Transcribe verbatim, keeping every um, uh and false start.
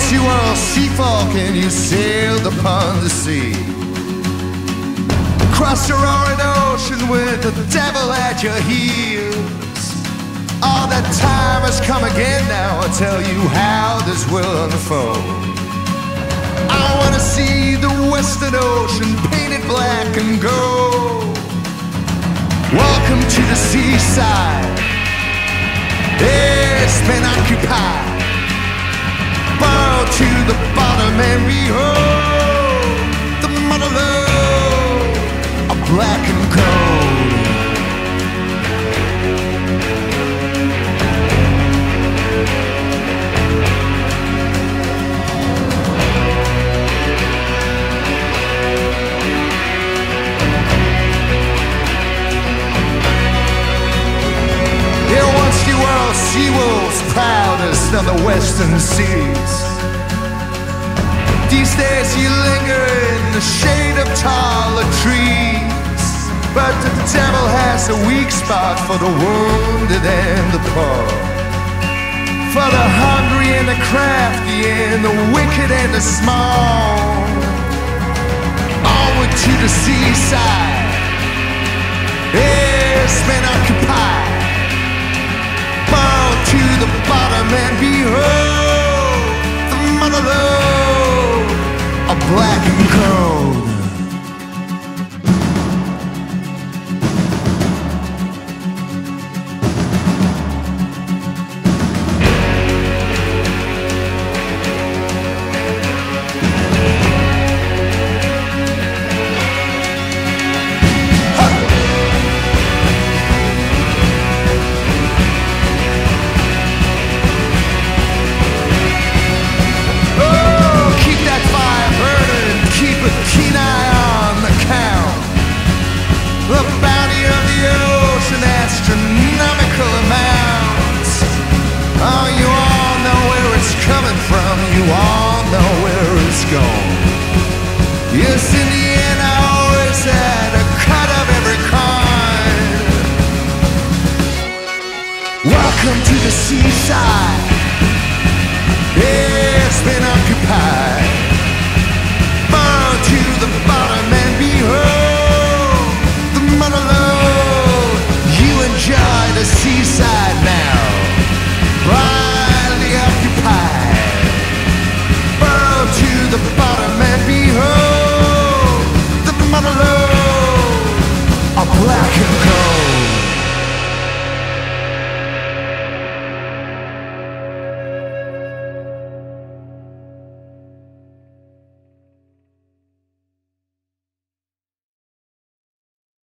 Once you were a sea folk and you sailed upon the sea, across the roaring ocean with the devil at your heels. All that time has come again now. I'll tell you how this will unfold. I wanna see the Western Ocean painted black and gold. Welcome to the seaside. It's been occupied. Burrow to the bottom and behold the mother lode of black and gold. Here once you were sea wolves, proudest of the western seas. These days you linger in the shade of taller trees. But the devil has a weak spot for the wounded and the poor, for the hungry and the crafty and the wicked and the small. Onward to the seaside, it's been occupied. Burrow to the bottom and behold the mother lode of black and gold.